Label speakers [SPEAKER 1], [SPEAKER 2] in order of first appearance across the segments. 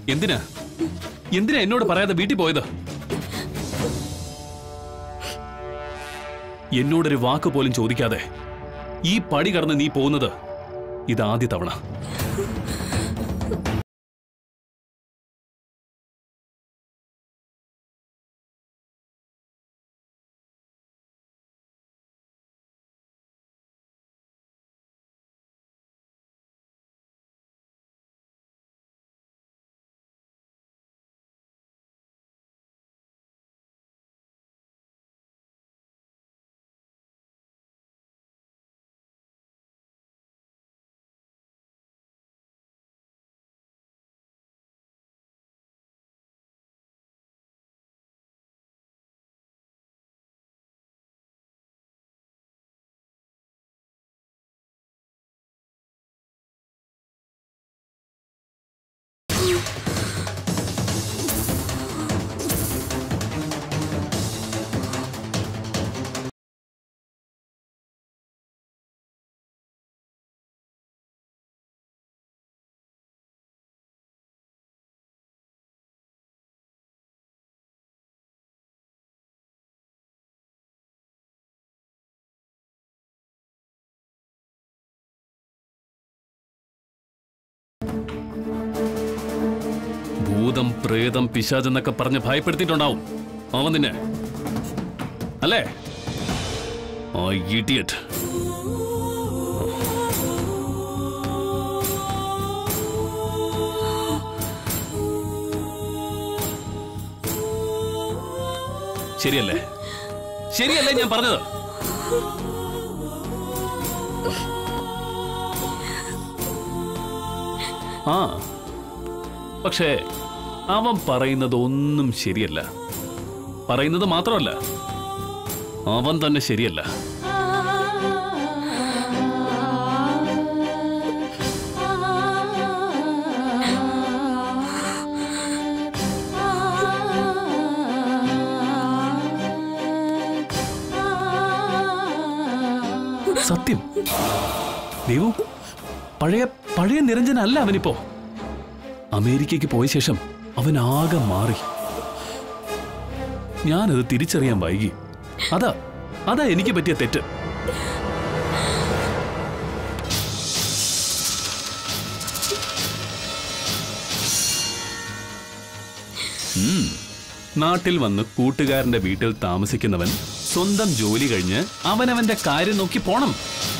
[SPEAKER 1] എന്തിനാ എന്തിനാ എന്നോട് പറയാതെ വീട്ടിൽ പോയത്? എന്നോടൊരു വാക്ക് പോലും ചോദിക്കാതെ ഈ പടി കടന്ന് നീ പോകുന്നത് ഇതാദ്യ തവണ. ഭൂതം പ്രേതം പിശാചെന്നൊക്കെ പറഞ്ഞ് ഭയപ്പെടുത്തിയിട്ടുണ്ടാവും അവൻ നിന്നെ, അല്ലേ? ആ ഇഡിയറ്റ്. ശരിയല്ലേ? ശരിയല്ലേ ഞാൻ പറഞ്ഞത്? ആ, പക്ഷേ അവൻ പറയുന്നത് ഒന്നും ശരിയല്ല. പറയുന്നത് മാത്രമല്ല, അവൻ തന്നെ ശരിയല്ല. സത്യം ദേവു, പഴയ നിരഞ്ജനല്ല അവനിപ്പോ. അമേരിക്കയ്ക്ക് പോയ ശേഷം അവൻ ആകെ മാറി. ഞാനത് തിരിച്ചറിയാൻ വൈകി. അതാ എനിക്ക് പറ്റിയ തെറ്റ്. നാട്ടിൽ വന്ന് കൂട്ടുകാരന്റെ വീട്ടിൽ താമസിക്കുന്നവൻ സ്വന്തം ജോലി കഴിഞ്ഞ് അവനവന്റെ കാര്യം നോക്കി പോണം.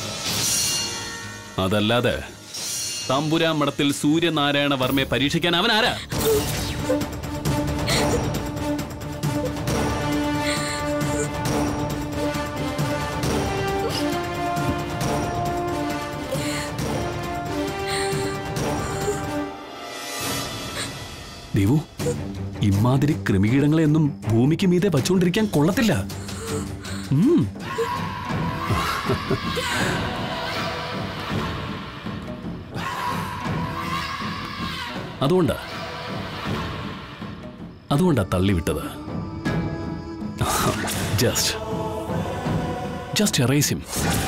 [SPEAKER 1] അതല്ലാതെ തമ്പുരാൻ മഠത്തിൽ സൂര്യനാരായണ വർമ്മയെ പരീക്ഷിക്കാൻ അവൻ ആരാ? ദേവു, ഇമാതിരി കൃമികീടങ്ങളെയൊന്നും ഭൂമിക്ക് മീതെ വച്ചുകൊണ്ടിരിക്കാൻ കൊള്ളത്തില്ല. അതുകൊണ്ടാ തള്ളിവിട്ടത്. Just erase him.